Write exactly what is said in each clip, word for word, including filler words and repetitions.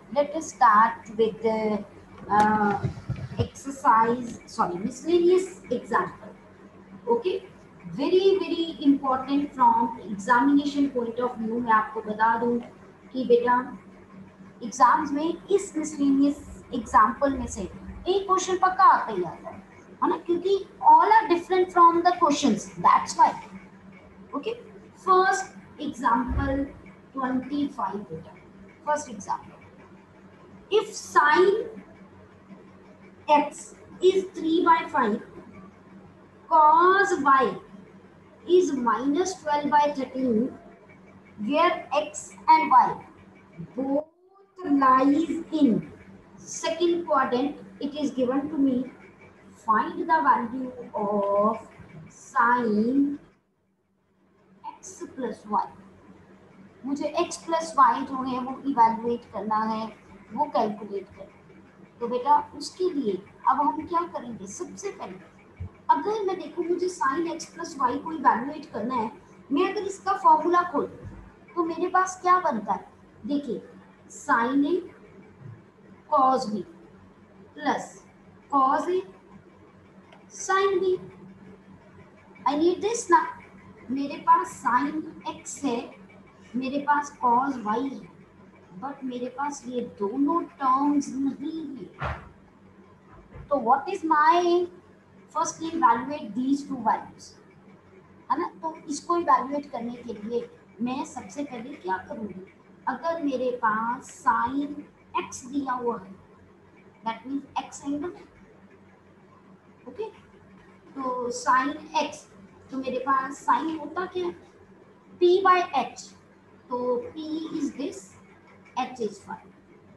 let us start with the uh, exercise, sorry, miscellaneous example. Okay, very very important from examination point of view. मैं आपको बता दूं कि बेटा exams में इस मिसलेनियस एग्जाम्पल में से एक क्वेश्चन पक्का आता ही आता है है ना, क्योंकि all are different from the questions, that's why. Okay, first example twenty five बेटा. First example, if sine x is three by five, cos y is minus twelve by thirteen, where x and y both lies in second quadrant, it is given to me, find the value of sin x plus y. मुझे x plus y जो है वो evaluate करना है, वो calculate करना. तो बेटा उसके लिए अब हम क्या करेंगे, सबसे पहले अगर मैं देखूं मुझे साइन x प्लस वाई को इवेलुएट करना है, मैं अगर इसका फॉर्मूला खोल तो मेरे पास क्या बनता है, देखिए sine A cos B plus cos A sine B. I need this ना. मेरे पास साइन x है, मेरे पास कॉस y है, बट मेरे पास ये दोनों टर्म्स नहीं है. तो what is my, firstly evaluate these two values, है ना. तो इसको इवैल्यूएट करने के लिए मैं सबसे पहले क्या करूंगी, अगर मेरे पास साइन x दिया हुआ है, that means x angle. Okay, तो साइन x, तो मेरे पास साइन होता क्या है, p बाय h. तो p is this, h is five.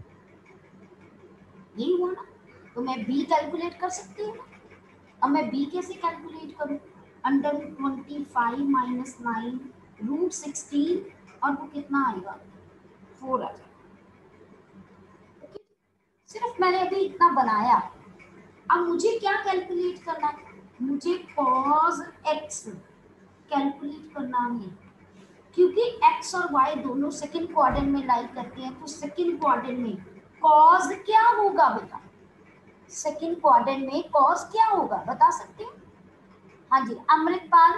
यही हुआ ना. तो मैं b कैलकुलेट कर सकती हूँ. अब मैं b कैसे कैलकुलेट करूँ, under twenty five minus nine root sixteen, और वो कितना आएगा, फोर आ जाएगा. ओके, सिर्फ मैंने अभी इतना बनाया. अब मुझे क्या कैलकुलेट करना है, मुझे cos x कैलकुलेट करना है, क्योंकि x और y दोनों सेकंड क्वाड्रेंट में लाई करते हैं. तो सेकंड क्वाड्रेंट में cos क्या होगा बेटा, सेकंड क्वाड्रेंट में cos क्या होगा बता सकते हैं. हाँ जी Amritpal,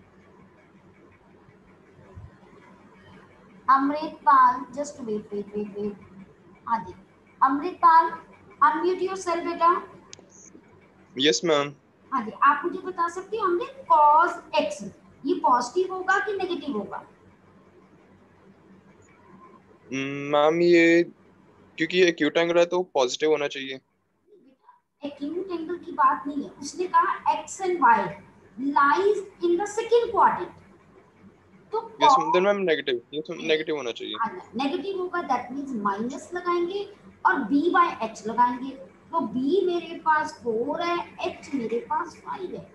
Amritpal just wait wait wait wait. हाँ जी अमृतपाल, अनम्यूट योरसेल्फ बेटा. Yes ma'am. हाँ जी, आप मुझे बता सकते हो हमने cos x ये पॉजिटिव होगा कि नेगेटिव होगा. मैम ये क्योंकि ये एक्यूट एंगल है तो पॉजिटिव होना चाहिए. एक्यूट एंगल की बात नहीं है, उसने कहा x and y lies in the second quadrant. तो यस देन मैम नेगेटिव, ये तो नेगेटिव होना चाहिए. नेगेटिव होगा, दैट मींस माइनस लगाएंगे और b बाय h लगाएंगे. तो b मेरे पास फोर है, h मेरे पास फाइव है.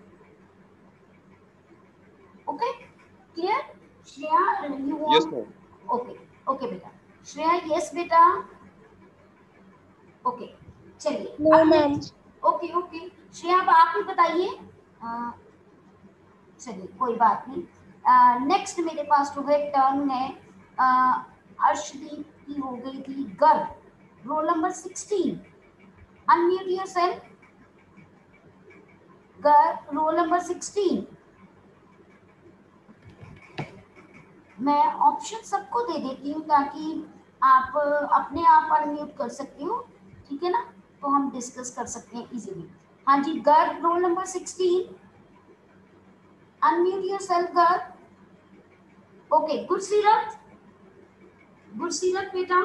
Okay clear. Shreya you yes want, ma'am. Okay okay बेटा. श्रेया यस बेटा. ओके चलिए. No ma'am. Okay okay Shreya अब आप ही बताइए. चलिए कोई बात नहीं. नेक्स्ट मेरे पास जो है टर्न है, अर्शदीप की हो गई थी, Garg, roll number sixteen. Unmute yourself. Garg roll number sixteen. मैं ऑप्शन सबको दे देती हूँ ताकि आप अपने आप अनम्यूट कर सकते हो, ठीक है ना, तो हम डिस्कस कर सकते हैं इजीली. हाँ जी Garg roll number sixteen. Unmute yourself Garg. Okay Gursirat, Gursirat बेटा.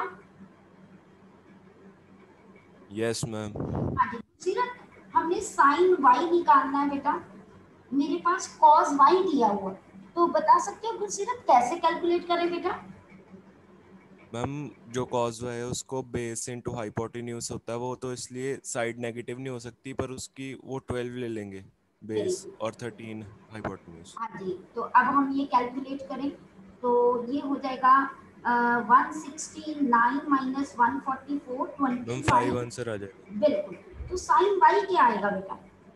Yes ma'am. हाँ जी गुरसीरत, हमने साइन y निकालना है बेटा. मेरे पास cos y दिया हुआ, तो बता सकते हो गुरसीरत कैसे कैलकुलेट करें बेटा. मैम जो कॉज है उसको बेस इनटू हाइपोटेन्यूज होता है, वो तो इसलिए साइड नेगेटिव नहीं हो सकती, पर उसकी वो ट्वेल्व ले लेंगे बेस और थर्टीन हाइपोटेन्यूज. हाँ जी, तो अब हम ये कैलकुलेट करें तो ये हो जाएगा one sixty nine minus one forty four twenty ma'am five answer आ जाएगा. बिल्कुल. तो साइन वाई क्या आएगा बेटा,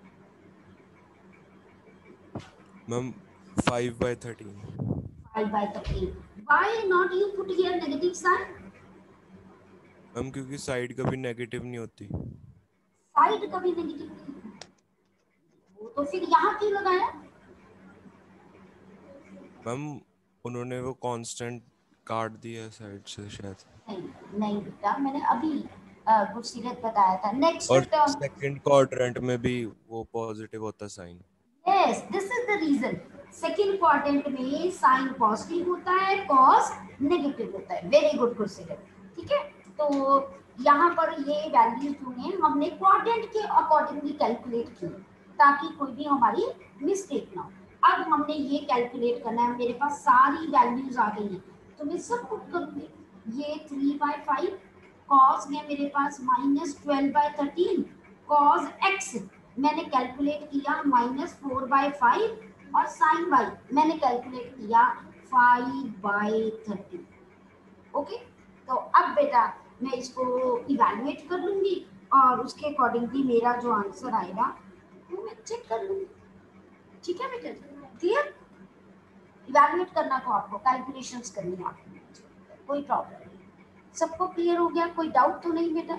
ma'am five by thirteen. Five by thirteen. Why not you put here negative sign? Ma'am क्योंकि साइड कभी नेगेटिव नहीं होती। साइड कभी नेगेटिव नहीं, वो तो फिर यहाँ क्यों लगाया? मैम उन्होंने वो कांस्टेंट काट दिया साइड से शायद। नहीं नहीं बेटा, मैंने अभी अ, गुरसीरत बताया था। नेक्स्ट और टर्म, सेकंड क्वाड्रेंट में भी वो पॉजिटिव होता sine. Yes this is the reason. Second quadrant में साइन पॉजिटिव होता है, कॉस नेगेटिव होता है। वेरी गुड गुरसीरत, ठीक है। तो यहाँ पर ये वैल्यूज जो हैं हमने क्वाड्रेंट के अकॉर्डिंगली कैलकुलेट की ताकि कोई भी हमारी मिस्टेक ना हो। अब हमने ये कैलकुलेट करना है, मेरे पास सारी वैल्यूज आ गई हैं तो मैं सब पुट करूंगी। ये थ्री बाई फाइव कॉस है मेरे पास minus twelve by thirteen, cos X मैंने कैलकुलेट किया माइनस फोर बाई फाइव, और साइन वाई मैंने कैलकुलेट किया फाइव बाई थर्टी। ओके, तो अब बेटा मैं इसको इवैल्यूएट कर लूंगी और उसके अकॉर्डिंगली मेरा जो आंसर आएगा वो मैं चेक कर लूंगी। ठीक है बेटा, क्लियर? इवैल्यूएट करना तो आपको, कैलकुलेशंस करनी है आपको, कोई प्रॉब्लम नहीं। सबको क्लियर हो गया? कोई डाउट तो नहीं बेटा?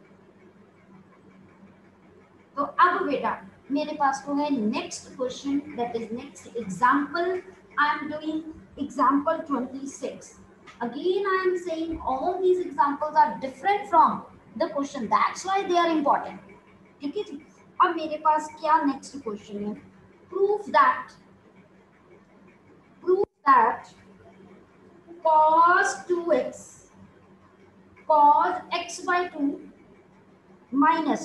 तो अब बेटा मेरे पास तो है next question, that is next example. I am doing example twenty six. Again I am saying all these examples are different from the question, that's why they are important. ठीक है जी। अब मेरे पास क्या नेक्स्ट क्वेश्चन है? Proof that proof that cos two X cos x by two minus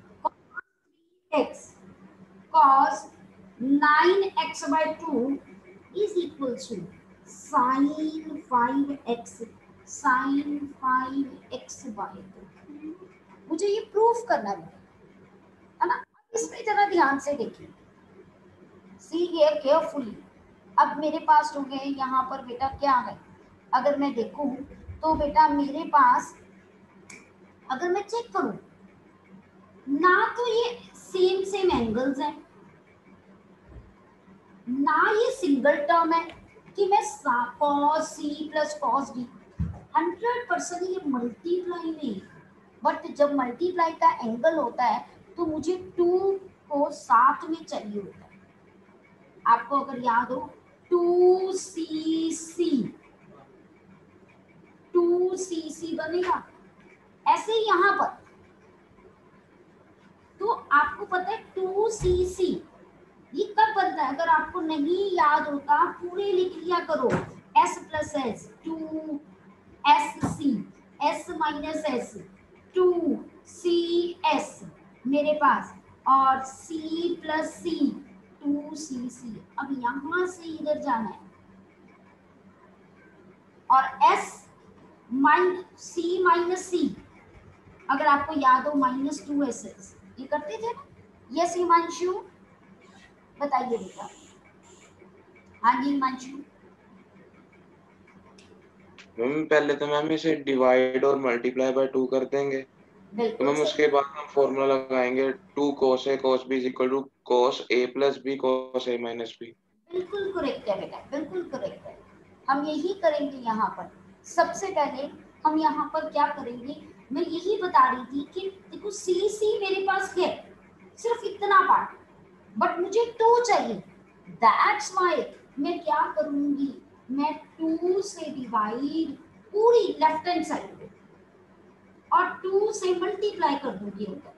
x cos nine X by two is equal to sin five X sin five x by two. मुझे ये proof करना है ना। इसमें जरा ध्यान से देखिए, सी हियर केयरफुली। अब मेरे पास हो गए यहाँ पर बेटा क्या है, अगर मैं देखूं तो बेटा मेरे पास अगर मैं चेक करूं ना तो ये सेम सेम एंगल्स हैं, ना ये सिंगल टर्म है कि मैं cos C plus cos D, hundred percent ये मल्टीप्लाई में। बट जब मल्टीप्लाई का एंगल होता है तो मुझे टू को साथ में चाहिए होता है। आपको अगर याद हो to C C two C सी बनेगा ऐसे ही यहाँ पर। तो आपको पता है टू सी सी ये कब बनता है? अगर आपको नहीं याद होता पूरे लिख लिया करो, s plus S two S C S minus S two C S मेरे पास, और c plus C two C C. अब यहां से इधर जाना है और s mine C minus C, अगर आपको याद हो माइनस टू एस एस ये करते थे ना। यस हिमांशु बताइए बेटा। हाँ जी हिमांशु। मैम पहले तो मैम इसे डिवाइड और मल्टीप्लाई बाय टू कर देंगे, तो बिल्कुल मैम उसके बाद हम फॉर्मूला लगाएंगे two cos A cos B is equal to cos A plus B cos A minus B. बिल्कुल करेक्ट है बेटा, बिल्कुल करेक्ट है। हम यही करेंगे यहाँ पर। सबसे पहले हम यहाँ पर क्या करेंगे, मैं यही बता रही थी कि देखो सी सी मेरे पास है सिर्फ इतना पार्ट, बट मुझे टू चाहिए। दैट्स व्हाई मैं क्या करूंगी, मैं टू से डिवाइड पूरी लेफ्ट हैंड साइड और टू से मल्टीप्लाई कर दूंगी ऊपर।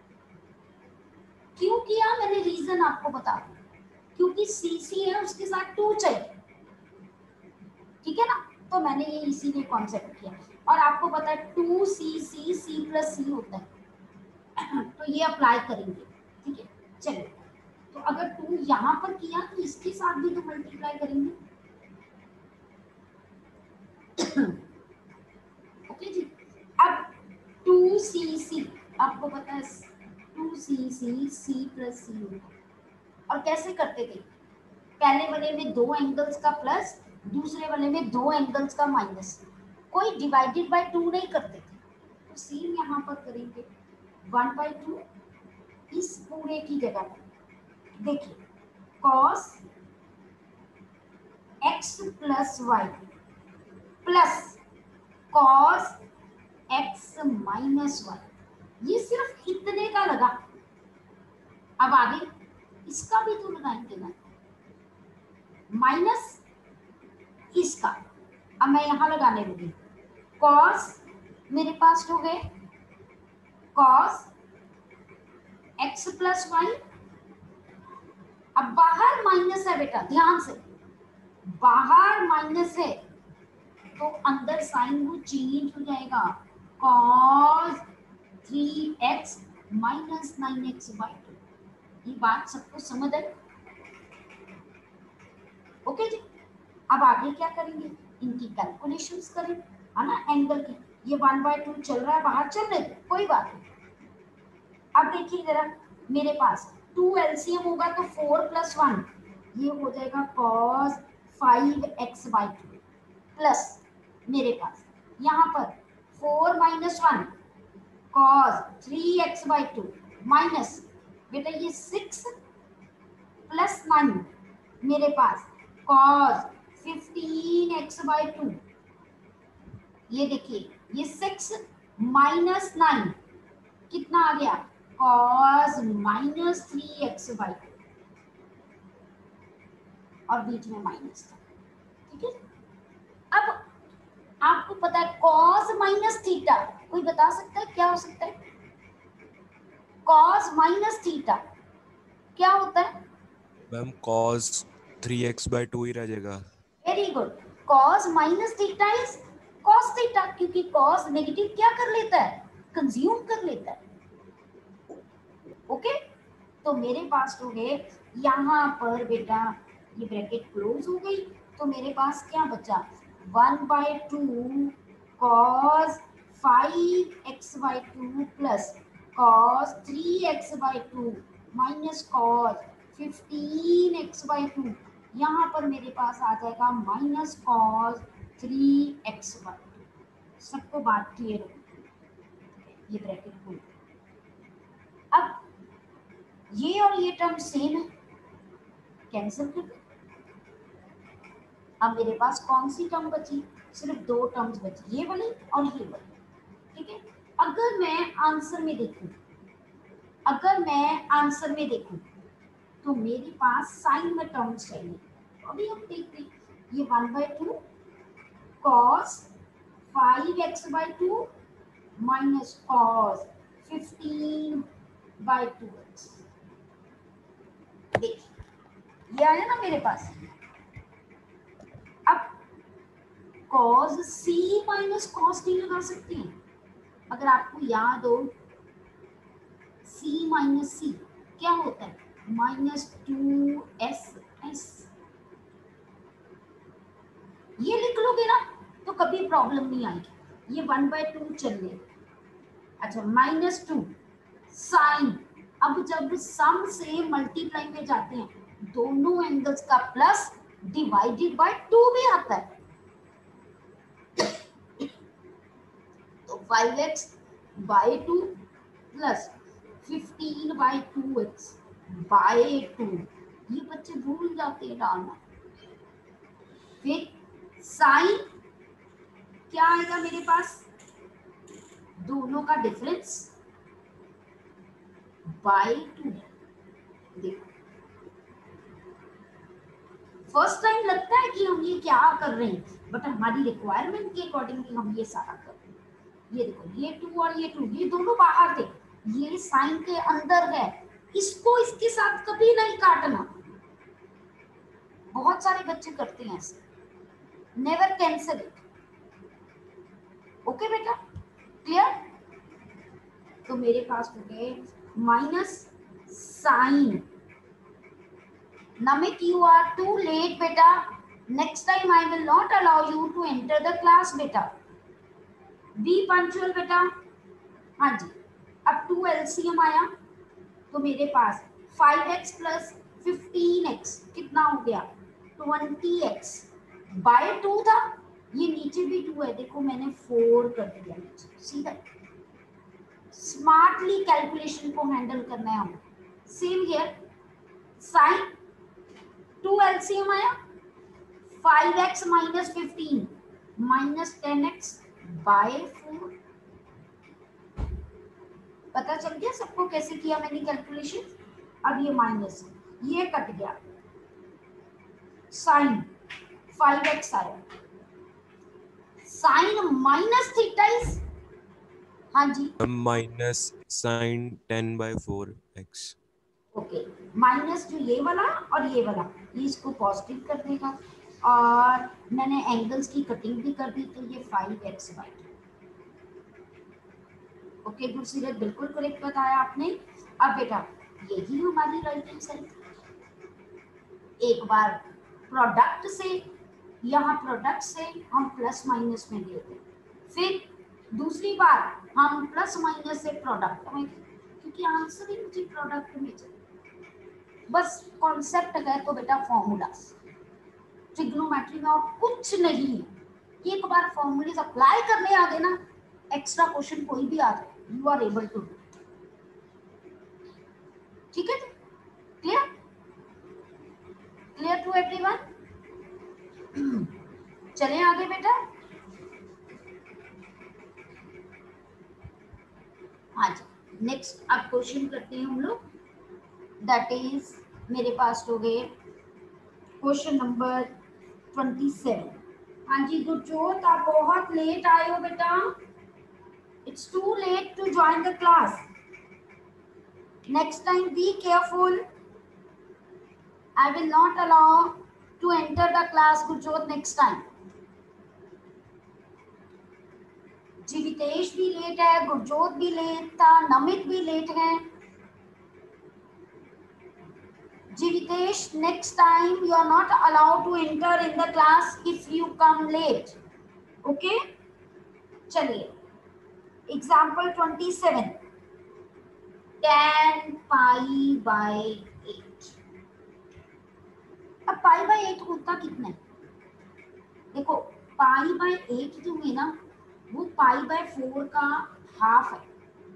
क्यों किया मैंने, रीजन आपको बता दूं, क्योंकि सी सी है उसके साथ टू चाहिए। ठीक है ना, तो मैंने ये इसीलिए कॉन्सेप्ट किया। और आपको पता है to C C C plus सी होता है तो ये अप्लाई करेंगे। ठीक है चलिए, तो अगर टू यहाँ पर किया तो इसके साथ भी तो मल्टीप्लाई करेंगे। ओके जी। अब टू सी सी आपको पता है to C C C plus सी होता है। और कैसे करते थे, पहले वाले में दो एंगल्स का प्लस, दूसरे वाले में दो एंगल्स का माइनस। कोई डिवाइडेड बाय टू नहीं करते थे, तो सेम यहाँ पर करेंगे वन बाई टू इस पूरे की जगह पर। देखिए cos x plus Y plus cos X minus one. ये सिर्फ इतने का लगा, अब आगे इसका भी तो लगाएंगे ना, माइनस इसका। अब मैं यहां लगाने लगी कॉस, मेरे पास हो गए कॉस एक्स प्लस वाई। अब बाहर माइनस है बेटा, ध्यान से, बाहर माइनस है तो अंदर साइन वो चेंज हो जाएगा, cos three X minus nine X by two. ये बात सबको समझ आई? ओके जी। अब आगे क्या करेंगे, इनकी कैलकुलेशंस करें, है ना, एंगल की। ये वन बाय टू चल रहा है, बाहर चल रहे, कोई बात नहीं। अब देखिए जरा, मेरे पास टू एलसीएम होगा तो फोर प्लस वन, ये हो जाएगा cos five X by two, plus मेरे पास यहाँ पर four minus one cos three X by two, minus बेटा ये सिक्स प्लस नाइन मेरे पास cos fifteen X by two. ये देखिए ये सिक्स माइनस नाइन कितना आ गया, cos minus three X by two, और बीच में माइनस था, ठीक है। अब आपको पता है कॉस माइनस थीटा, कोई बता सकता है क्या हो सकता है? कॉस माइनस थीटा क्या होता है? Ma'am cos three X by two ही रह जाएगा। Very good, cos minus theta is cos theta, क्योंकि कॉस नेगेटिव क्या कर लेता है, कंज्यूम कर लेता है। ओके, तो मेरे पास हो गए यहाँ पर बेटा, ये ब्रैकेट क्लोज हो गई, तो मेरे पास क्या बचा, one by two cos five X by two plus cos three X by two minus cos fifteen X by two. यहाँ पर मेरे पास आ जाएगा minus cos three X by two. सबको बात क्लियर हो? ये ब्रैकेट खोल, अब ये और ये टर्म सेम है, कैंसिल कर दो। अब मेरे पास कौन सी टर्म बची, सिर्फ दो टर्म्स बची, ये वाली और ये वाली, ठीक है। अगर मैं आंसर में देखूं, अगर मैं आंसर में देखूं तो मेरे पास साइन में टर्म्स चाहिए, अभी हम देखते हैं। ये one by two cos five X by two minus cos fifteen by two X, देखिए ये आया ना मेरे पास। अब cos C minus cos D लगा सकते हैं, अगर आपको याद हो सी माइनस सी क्या होता है, माइनस टू एस एस, ये लिख लोगे ना तो कभी प्रॉब्लम नहीं आएगी। ये वन बाय टू चलिए, अच्छा माइनस टू साइन, अब जब सम से मल्टीप्लाई में जाते हैं दोनों एंगल्स का प्लस डिवाइडेड बाय टू भी आता है, तो five X by two plus fifteen by two X by two, ये बच्चे भूल जाते हैं डालना। फिर साइन क्या आएगा मेरे पास, दोनों का डिफरेंस बाई टू। देखो फर्स्ट टाइम लगता है कि हम ये क्या कर रहे हैं, बट हमारी रिक्वायरमेंट के अकॉर्डिंगली हम ये सारा कर रहे हैं। ये देखो ये टू और ये टू, ये दोनों बाहर थे, ये साइन के अंदर है, इसको इसके साथ कभी नहीं काटना। बहुत सारे बच्चे करते हैं ऐसे, नेवर कैंसिल इट। ओके बेटा, क्लियर? तो मेरे पास हो गए minus sine. Namit, you are too late, beta. Next time I will not allow you to enter the class, beta. Be punctual, beta. हाँ जी, अब टू एलसीएम आया तो मेरे पास five X plus fifteen X कितना हो गया, ट्वेंटी एक्स बाय टू था, ये नीचे भी टू है, देखो मैंने फोर कर दिया नीचे, सीधा स्मार्टली कैलकुलेशन को हैंडल करना है हमें। Same here, sine two LCM आया, five X minus fifteen minus ten X by four, पता चल गया सबको कैसे किया मैंने कैलकुलेशन। अब ये माइनस, ये कट गया, साइन फाइव एक्स आया, साइन माइनस थीटा इज, हाँ जी minus sine ten by four X. Okay, minus जो ये वाला और ये वाला, ये इसको पॉजिटिव कर देगा, और मैंने एंगल्स की कटिंग भी कर दी, तो ये five X by two. Okay good Seerat, बिल्कुल करेक्ट बताया आपने। अब बेटा यही हमारी राइट हैंड साइड, एक बार प्रोडक्ट से, यहाँ प्रोडक्ट से हम प्लस माइनस में लेते हैं, फिर दूसरी बार हम प्लस माइनस से प्रोडक्ट में, क्योंकि आंसर ही मुझे प्रोडक्ट में चाहिए। बस कॉन्सेप्ट है तो बेटा फॉर्मूलाज, ट्रिग्नोमेट्री में और कुछ नहीं है। एक बार फॉर्मूलेज अप्लाई करने आ गए ना, एक्स्ट्रा क्वेश्चन कोई भी आ जाए, you are able to do. ठीक है, क्लियर क्लियर टू एवरीवन। चलें आगे बेटा। हाँ जी, नेक्स्ट अब क्वेश्चन करते हैं हम लोग, दैट इज मेरे पास हो गए क्वेश्चन नंबर ट्वेंटी सेवन। हाँ जी गुरजोत, आप बहुत लेट आए हो बेटा, it's too late to join the class, next time be careful, I will not allow to enter the class Gurjot next time. Jivitesh भी लेट है, गुरजोत भी लेट था, नमित भी लेट है। Jivitesh, next time you are not allowed to enter in the class if you come late. Okay? चलिए, example twenty-seven. tan pi by eight. अब pi by eight होता कितना है? देखो pi by eight जो है ना, वो pi by four का हाफ है,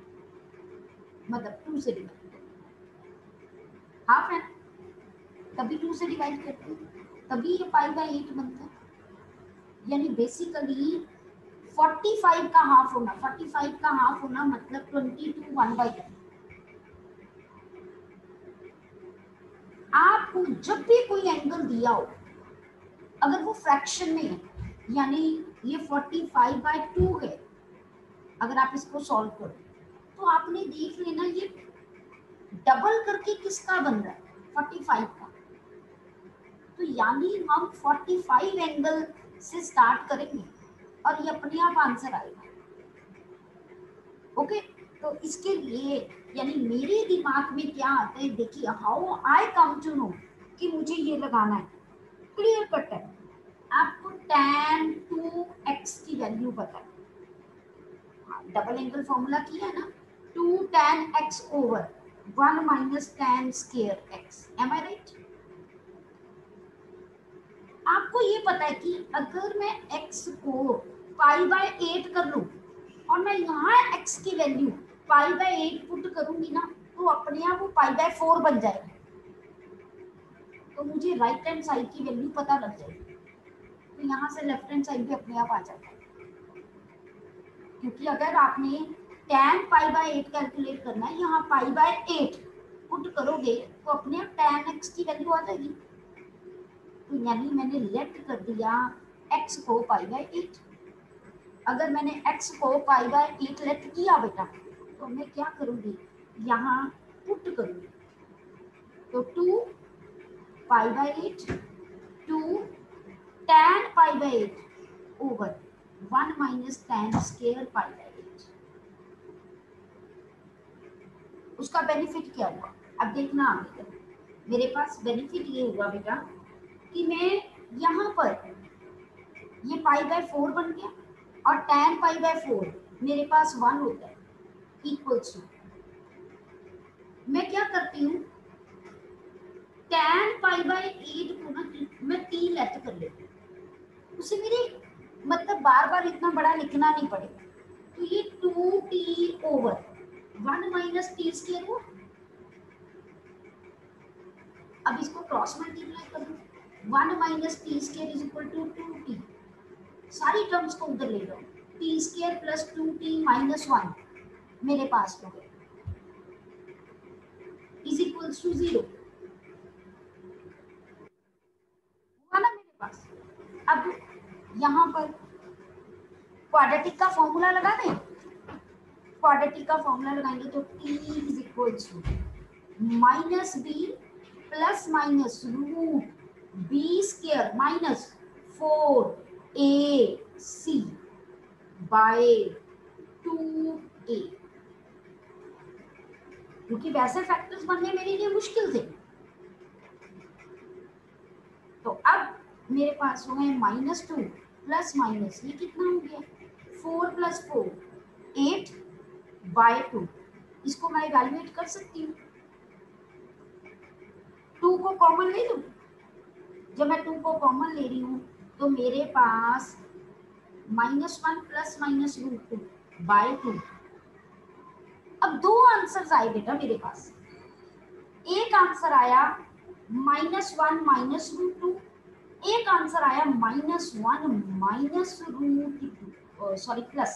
मतलब टू से डिवाइड, हाफ है, तभी टू से डिवाइड करते हैं, तभी ये पाई बाई एट बनता है। यानी बेसिकली पैंतालीस का हाफ होना, पैंतालीस का हाफ होना मतलब बाईस वन बाई टेन। आपको जब भी कोई एंगल दिया हो, अगर वो फ्रैक्शन में है, यानी ये पैंतालीस बाई टू है, अगर आप इसको सॉल्व करो तो आपने देख लेना ये डबल करके किसका बन रहा है, पैंतालीस का। तो यानी हम पैंतालीस एंगल से स्टार्ट करेंगे और ये अपने आप आंसर आएगा। ओके, तो इसके लिए यानी मेरे दिमाग में क्या आता है, देखिए how I come to know कि मुझे ये लगाना है, क्लियर कट है। आपको tan टू एक्स की वैल्यू पता है, डबल एंगल फॉर्मूला किया है ना, two tan x over one minus tan square x, am I right. आपको ये पता है कि अगर मैं x को पाई बाय एट कर लूं और मैं यहाँ x की value pi by eight put करूंगी ना, तो अपने आप वो पाई बाय फोर बन जाएगा। तो मुझे राइट हैंड साइड की वैल्यू पता लग जाएगी, तो यहाँ से लेफ्ट हैंड साइड भी अपने आप आ जाता है। क्योंकि अगर आपने tan pi by eight calculate करना है, यहाँ पाई बाय एट पुट करोगे तो अपने आप tan x की वैल्यू आ जाएगी। तो यानी मैंने लेट कर दिया x को पाई बाय एट। अगर मैंने x को पाई बाय एट लेट किया बेटा, तो मैं क्या करूँगी, यहाँ पुट करूँगी, तो two pi by eight, two tan pi by eight over one minus tan square pi by eight. उसका बेनिफिट क्या हुआ, अब देखना आगे। मेरे पास बेनिफिट ये हुआ बेटा कि मैं यहाँ पर ये पाई बाय फोर बन गया और tan पाई बाय फोर मेरे पास वन होता है इक्वल्स टू, मैं क्या करती हूँ, tan पाई बाय एट को ना मैं टी लेट कर लेती हूँ, उसे मेरे मतलब बार बार इतना बड़ा लिखना नहीं पड़ेगा। तो ये two T over one minus T square हुआ। अब इसको क्रॉस मल्टीप्लाई कर दो, one minus T square is equal to two T, सारी टर्म्स को उधर ले लो, T square plus two T minus one मेरे पास हो गए। इज इक्वल्स टू जीरो, हुआ ना मेरे पास। अब यहाँ पर क्वाड्रेटिक का फॉर्मूला लगा दें, क्वाड्रेटिक का फॉर्मूला लगाएंगे तो t is equals to minus B plus minus root B square minus four A C by two A, क्योंकि वैसे फैक्टर्स बनने मेरे लिए मुश्किल थे। तो अब मेरे पास हो गए माइनस टू प्लस माइनस, ये कितना हो गया, four plus four eight by two, इसको मैं इवैल्यूएट कर सकती हूँ। टू को कॉमन ले लूँ, जब मैं टू को कॉमन ले रही हूँ तो मेरे पास minus one plus minus root two by two. अब दो आंसर्स आए बेटा मेरे पास, एक आंसर आया minus one minus root two, एक आंसर आया minus one minus root two sorry plus.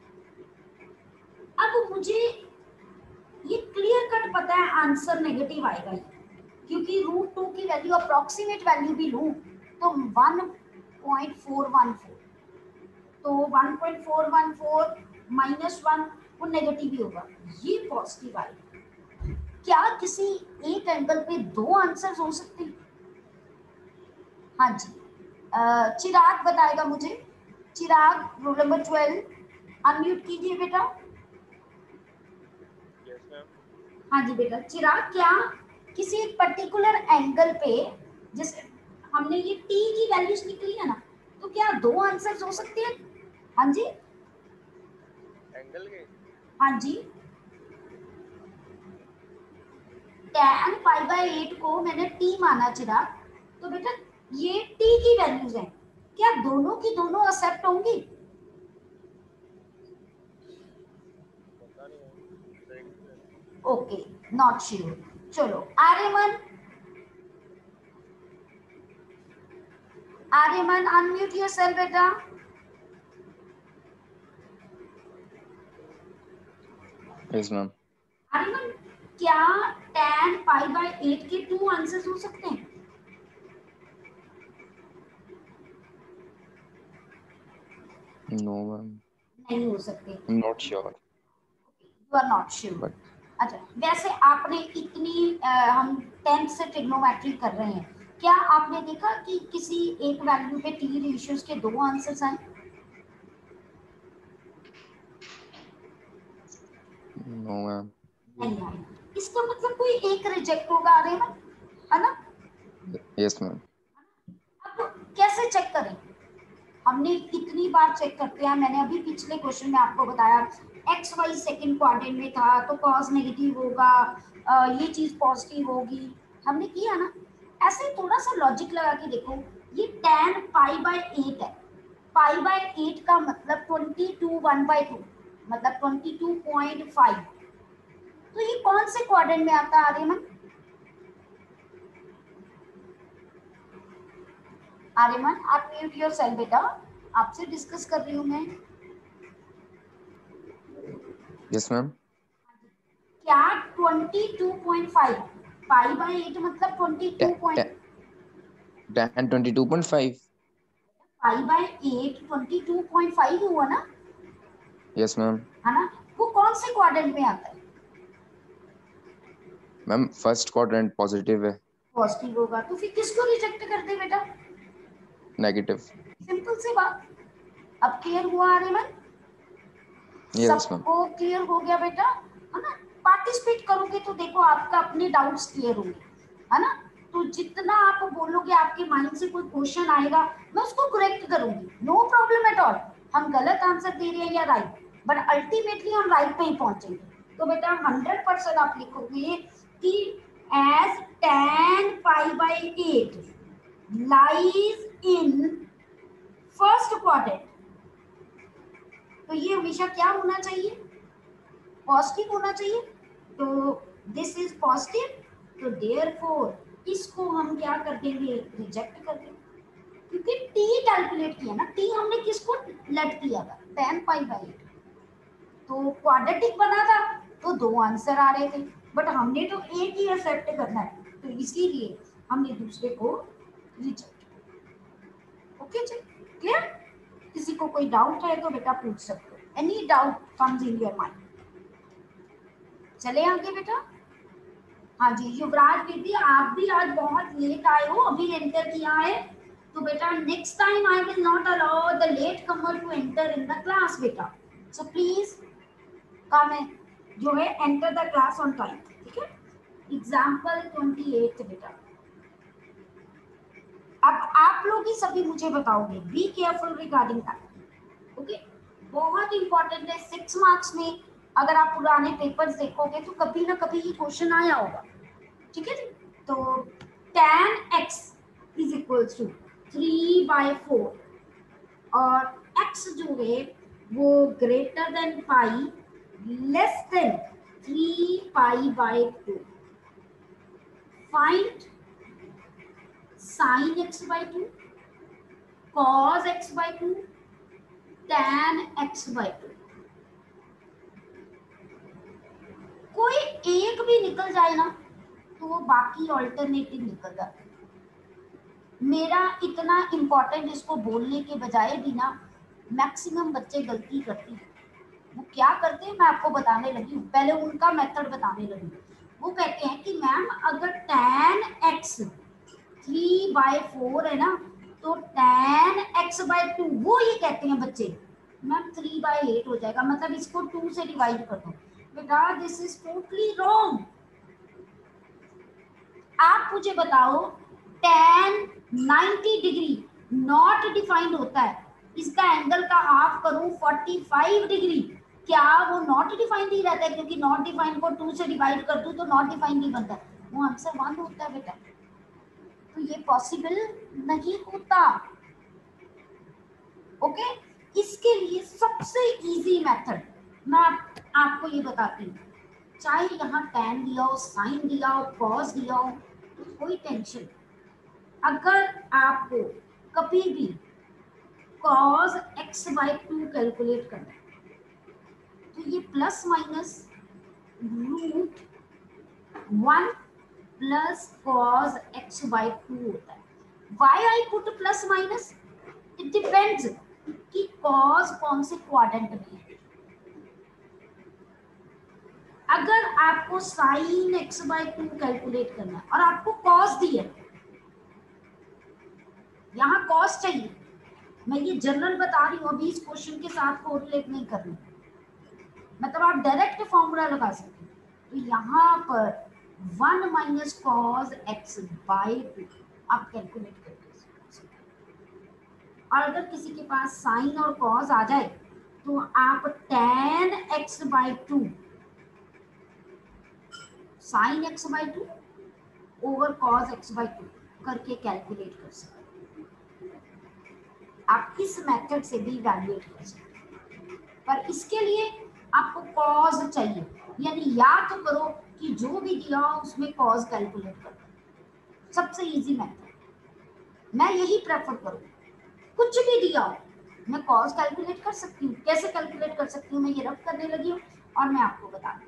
अब मुझे ये क्लियर कट पता है आंसर नेगेटिव आएगा ही, क्योंकि रूट टू की वैल्यू अप्रोक्सीमेट वैल्यू भी लूं तो one point four one four, तो one point four one four minus one वो नेगेटिव ही होगा, ये पॉजिटिव आएगा। क्या किसी एक एंगल पे दो आंसर्स हो सकते हैं? हाँ जी, अ, चिराग बताएगा मुझे, Chirag roll number twelve, unmute कीजिए बेटा। Yes ma'am. हाँ जी बेटा, चिराग क्या किसी एक पर्टिकुलर एंगल पे, जैसे हमने ये टी की वैल्यूज निकली है ना, तो क्या दो आंसर्स हो सकते हैं? हाँ जी एंगल के हाँ जी, tan पाई बाय एट को मैंने टी माना चिराग, तो बेटा ये टी की वैल्यूज हैं, क्या दोनों की दोनों एक्सेप्ट होंगी? पता नहीं है, ओके, नॉट श्योर। चलो आर्यमन, आर्यमन अनम्यूट योरसेल्फ बेटा। Yes ma'am. आर्यमन, क्या tan पाई बाय एट के टू आंसर्स हो सकते हैं? नो मैम, नहीं हो सकते, I am not sure you are not sure. But अच्छा, वैसे आपने इतनी अ, हम टेंथ से ट्रिग्नोमेट्री कर रहे हैं, क्या आपने देखा कि किसी एक वैल्यू पे टी रेशियोज के दो आंसर्स आए? No ma'am. नहीं आए, इसका मतलब कोई एक रिजेक्ट होगा आ रहे हैं, है ना? Yes ma'am. अब कैसे चेक करें? हमने कितनी बार चेक करते हैं, मैंने अभी पिछले क्वेश्चन में आपको बताया एक्स वाई सेकंड क्वाड्रेंट में था तो कॉस नेगेटिव होगा, अ, ये चीज पॉजिटिव होगी, हमने किया ना। ऐसे थोड़ा सा लॉजिक लगा के देखो, ये tan पाई बाय एट है, पाई बाय एट का मतलब twenty two one by two मतलब ट्वेंटी टू पॉइंट फाइव, तो ये कौन से क्वाड्रेंट में आता है आर्यमन? आर्यमन आप म्यूट योरसेल्फ बेटा, आपसे डिस्कस कर रही हूँ मैं। Yes ma'am. क्या twenty two point five pi by eight मतलब twenty two point tan twenty two point five. Pi by eight twenty two point five हुआ ना, यस मैम। है ना? वो कौन से क्वाड्रेंट में आता है? मैम फर्स्ट क्वाड्रेंट पॉजिटिव है। पॉजिटिव होगा, तो फिर किसको रिजेक्ट कर दे बेटा? नेगेटिव। सिंपल सी बात। अब क्लियर हुआ आर्यमन? Yes ma'am. सबको क्लियर हो गया बेटा, है ना? पार्टिसिपेट करोगे तो देखो आपका अपने डाउट्स क्लियर होंगे, है ना? तो जितना आप बोलोगे आपके माइंड से कोई क्वेश्चन आएगा मैं उसको करेक्ट करूंगी, नो प्रॉब्लम एट ऑल। हम गलत आंसर दे रहे हैं या राइट, बट अल्टीमेटली हम राइट पे ही पहुंचेंगे। तो बेटा हंड्रेड परसेंट आप लिखोगे कि as tan pi by eight lies in first quadrant, तो ये हमेशा क्या होना चाहिए? पॉजिटिव होना चाहिए। तो दिस इज पॉजिटिव, तो देयरफॉर इसको हम क्या कर देंगे? रिजेक्ट कर देंगे, क्योंकि टी कैलकुलेट किया ना, टी हमने किसको लेट किया था? tan पाई बाय एट, तो क्वाड्रेटिक बना था तो दो आंसर आ रहे थे, बट हमने तो एक ही एक्सेप्ट करना है, तो इसीलिए हमने दूसरे को रिजेक्ट। ओके जी, क्लियर? किसी को कोई डाउट है तो बेटा पूछ सकते हो, any doubt comes in your mind. चले आगे बेटा। हाँ जी युवराज दीदी, आप भी आज बहुत लेट आए हो, अभी एंटर किया है, तो बेटा next time I will not allow the late comer to enter in the class बेटा, सो प्लीज कम है जो है enter the class on time, ठीक है? एग्जाम्पल ट्वेंटी एट बेटा, अब आप लोग ही सभी मुझे बताओगे, be careful regarding that. Okay, बहुत इंपॉर्टेंट है, सिक्स मार्क्स में अगर आप पुराने पेपर्स देखोगे तो कभी ना कभी ये क्वेश्चन आया होगा, ठीक है जी? तो tan x is equal to three by four और x जो है वो greater than pi less than three pi by two, find sin x by two, cos x by two, tan x by two. कोई एक भी निकल जाए ना तो वो बाकी ऑल्टरनेटिव निकल जाते हैं। मेरा इतना इम्पोर्टेंट इसको बोलने के बजाय भी ना मैक्सिमम बच्चे गलती करते हैं। वो क्या करते हैं मैं आपको बताने लगी हूँ, पहले उनका मेथड बताने लगी हूँ। वो कहते हैं कि मैम अगर tan x three by four है ना तो tan x बाई टू, वो ये कहते हैं बच्चे मैम थ्री बाई एट हो जाएगा, मतलब इसको टू से डिवाइड कर दो। बेटा दिस इज टोटली रॉन्ग। आप मुझे बताओ tan ninety degree not defined होता है, इसका एंगल का हाफ करूं फोर्टी फाइव डिग्री, क्या वो नॉट डिफाइंड ही रहता है? क्योंकि नॉट डिफाइंड को टू से डिवाइड कर दूं तो नॉट डिफाइंड ही बनता है, वो आंसर वन होता है बेटा। तो ये पॉसिबल नहीं होता। ओके, इसके लिए सबसे इजी मेथड मैं आप, आपको ये बताती हूँ, चाहे यहाँ tan दिया हो, साइन दिया हो, कॉस दिया हो, तो कोई टेंशन। अगर आपको कभी भी cos x by two calculate करना है तो ये plus minus root one plus cos x by two होता है। Why I put plus minus? It depends कि cos कौन से क्वाड्रेंट में है। अगर आपको sin x by two calculate करना है और आपको cos दिया, यहाँ cos चाहिए, मैं ये जनरल बता रही हूँ, अभी इस क्वेश्चन के साथ कोरिलेट नहीं कर रही, मतलब आप डायरेक्ट फॉर्मूला लगा सकते हैं। तो यहाँ पर one minus cos X by two आप कैलकुलेट करते हैं, और अगर किसी के पास साइन और कॉस आ जाए तो आप tan x by two sine X by two over cos X by two करके कैलकुलेट कर सकते हैं। आप इस मेथड से भी इवैल्यूएट कर सकते हैं, पर इसके लिए आपको कॉस चाहिए, यानी याद तो करो कि जो भी दिया हो उसमें कॉस कैलकुलेट करो। सबसे इजी मेथड मैं यही प्रेफर करूँ, कुछ भी दिया हो मैं कॉस कैलकुलेट कर सकती हूँ। कैसे कैलकुलेट कर सकती हूँ मैं ये रफ करने लगी हूँ और मैं आपको बता दूँ।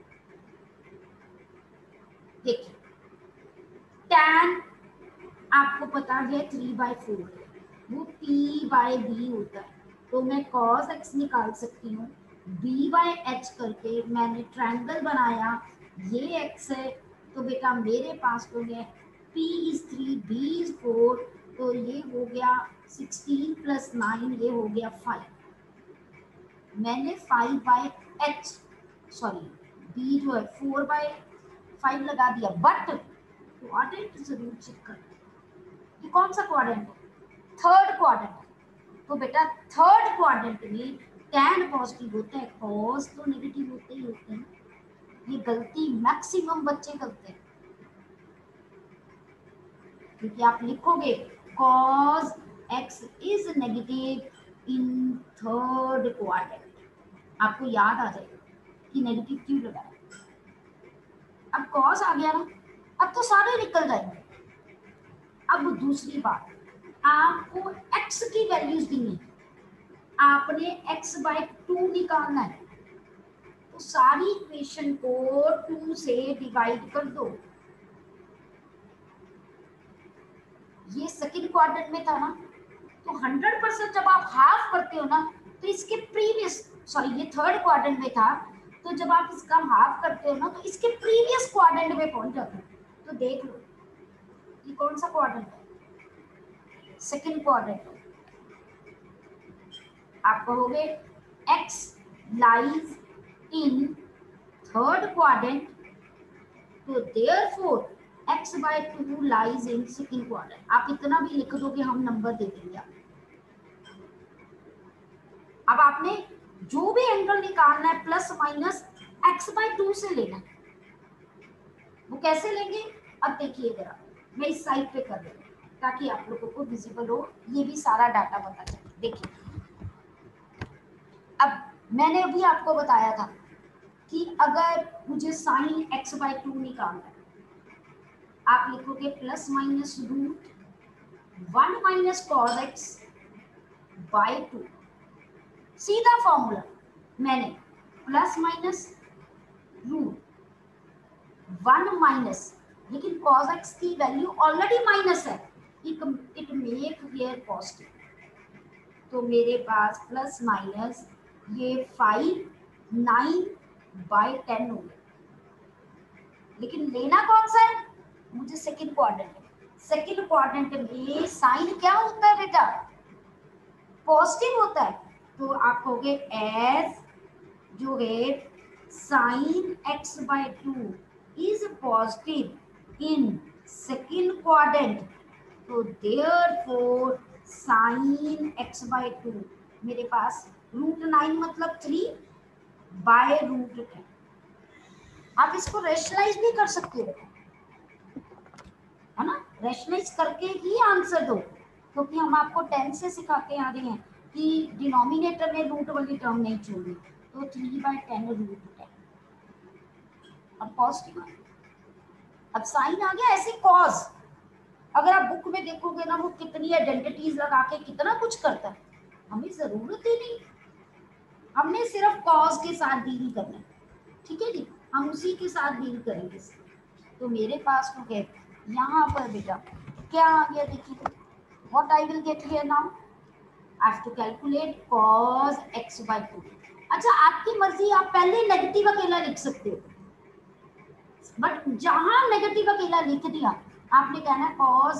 देखिए tan आपको पता है थ्री बाई फोर है, वो p बाई बी होता है, तो मैं cos x निकाल सकती हूँ b बाई एच करके। मैंने ट्रायंगल बनाया, ये x है, तो बेटा मेरे पास तो है p is three, b is four, तो ये हो गया सिक्सटीन प्लस नाइन, ये हो गया फाइव। मैंने five by H sorry b जो है फोर बाई फाइव लगा दिया, बट क्वाड्रेंट जरूर चेक कर, ये कौन सा क्वाड्रेंट है? Third quadrant. तो बेटा थर्ड क्वाड्रेंट में tan पॉजिटिव होता है, cos तो नेगेटिव होते ही होते हैं। ये गलती मैक्सिमम बच्चे करते हैं, क्योंकि आप लिखोगे cos x is negative in third quadrant, आपको याद आ जाएगा कि नेगेटिव क्यों लगाया। अब cos आ गया ना, अब तो सारे निकल जाएंगे। अब दूसरी बात, आपको x की वैल्यूज दी है, आपने x बाई टू निकालना है, तो सारी इक्वेशन को टू से डिवाइड कर दो। ये सेकंड क्वाड्रेंट में था ना, तो हंड्रेड परसेंट जब आप हाफ करते हो ना, तो इसके प्रीवियस सॉरी ये थर्ड क्वाड्रेंट में था, तो जब आप इसका हाफ करते हो ना तो इसके प्रीवियस क्वाड्रेंट में पहुंच जाते हो। तो देख लो ये कौन सा क्वाड्रेंट है, सेकंड क्वाड्रेंट। आप कहोगे x lies in third quadrant, तो therefore x by two lies in second quadrant. आप इतना भी लिख दोगे हम नंबर दे देंगे। अब आपने जो भी एंगल निकालना है plus minus x by two से लेना है। वो कैसे लेंगे, अब देखिए जरा मैं इस साइड पे कर दूँ ताकि आप लोगों को विजिबल हो, ये भी सारा डाटा पता चले। देखिए अब मैंने अभी आपको बताया था कि अगर मुझे साइन x बाय टू निकालना है, आप लिखोगे plus minus root one minus cos x by two. सीधा फॉर्मूला, मैंने plus minus root one minus, लेकिन कॉस एक्स की वैल्यू ऑलरेडी माइनस है, इट मेक हियर पॉजिटिव। तो मेरे पास प्लस माइनस ये फाइव नाइन बाय टेन हो गया। लेकिन लेना कौन सा है, मुझे सेकंड क्वाड्रेंट में। सेकंड क्वाड्रेंट में साइन क्या होता है बेटा, पॉजिटिव होता है। तो आप कहोगे एज जो है sine x by two is positive in second quadrant, तो therefore sine x by two मेरे पास रूट नाइन मतलब थ्री बाय रूट टेन। आप इसको रेशनलाइज भी कर सकते हो, है ना, रेशनलाइज करके ही आंसर दो, क्योंकि हम आपको टेन से सिखाते आ रहे हैं कि डिनोमिनेटर में रूट वाली टर्म नहीं छोड़नी। तो three by ten root ten और पॉजिटिव। अब साइन आ गया, ऐसे कॉज। अगर आप बुक में देखोगे ना वो कितनी आइडेंटिटीज लगा के कितना कुछ करता है, हमें जरूरत ही नहीं, हमने सिर्फ कॉज के साथ डील करना है। ठीक है जी, हम उसी के साथ डील करेंगे। तो मेरे पास हो गए यहाँ पर बेटा क्या आ गया, देखिए what I will get here now, I have to calculate cos x by two. अच्छा आपकी मर्जी, आप पहले नेगेटिव अकेला लिख सकते हो, बट जहां नेगेटिव अकेला लिख दिया आपने कहना है cos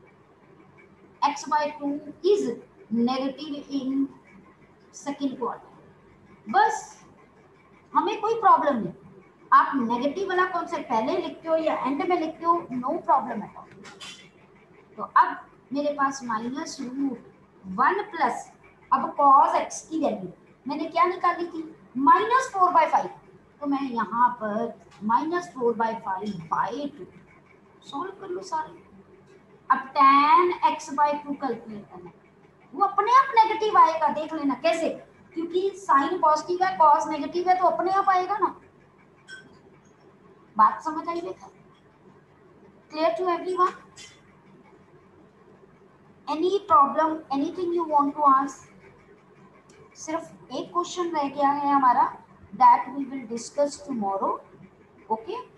x by two is negative in second quadrant. बस हमें कोई प्रॉब्लम नहीं, आप नेगेटिव वाला कॉन्सेप्ट पहले लिखते हो या एंड में लिखते हो, नो प्रॉब्लम है। तो अब मेरे पास माइनस रूट वन प्लस, अब cos x की वैल्यू मैंने क्या निकाली थी, माइनस फोर बाई फाइव। तो मैं यहाँ पर minus four by five by two solve कर लो सारे। अब tan x by two calculate करना, वो अपने आप नेगेटिव आएगा, देख लेना कैसे, क्योंकि साइन पॉजिटिव है कॉस नेगेटिव है, तो अपने आप आएगा ना। बात समझ आई बेटा, clear to everyone? Any problem, anything you want to ask? सिर्फ एक क्वेश्चन रह गया है हमारा, that we will discuss tomorrow. Okay